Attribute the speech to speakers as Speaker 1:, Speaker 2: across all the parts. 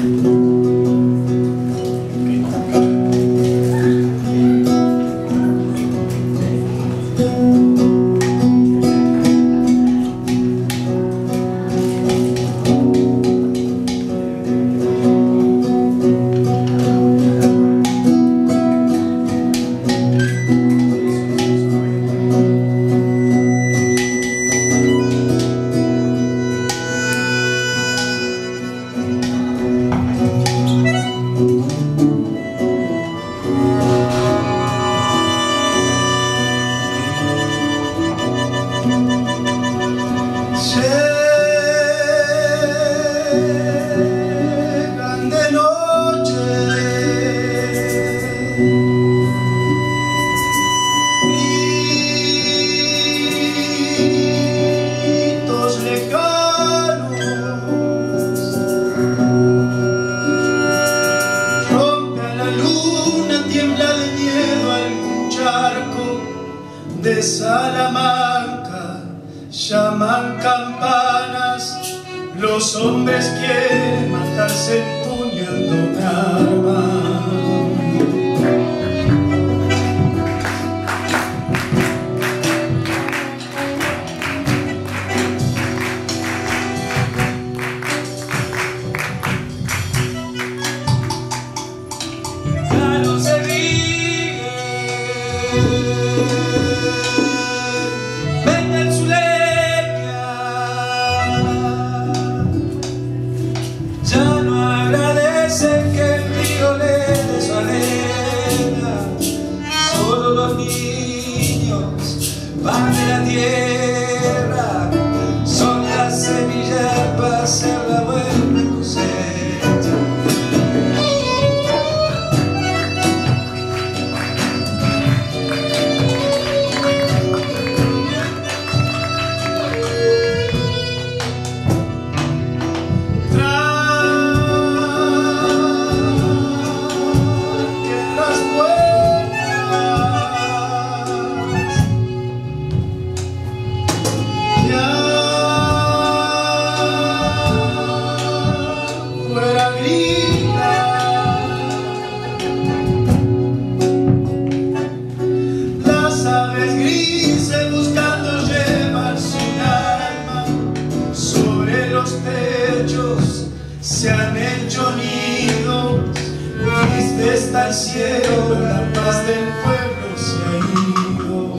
Speaker 1: De Salamanca llaman campanas, los hombres quieren matarse empuñando un arma. Ya no se vive. Ya no agradecen que el río le dé su arena. Solo los niños van de la tierra, son las semillas para hacer la buena cosecha. Las aves grises buscando llevar sin alma, sobre los techos se han hecho nidos. Triste está el cielo, la paz del pueblo se ha ido.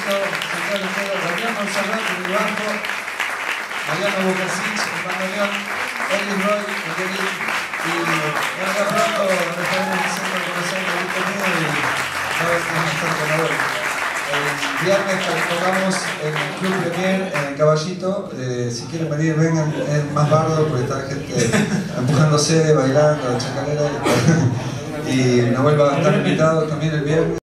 Speaker 1: Caballito, Santiago Lutero, Damián Monserrat en el bajo, Mariano Bocasich en bandoneón, Elvis Roy en violín, y acá pronto nos estaremos haciendo conocer el grupo mío y a ver si nos están ganadores. El viernes tocamos en el Club Premier en el Caballito. Si quieren venir, vengan, es más bardo porque está gente empujándose, bailando, chacarera. Y Nahuel va a estar invitado también el viernes.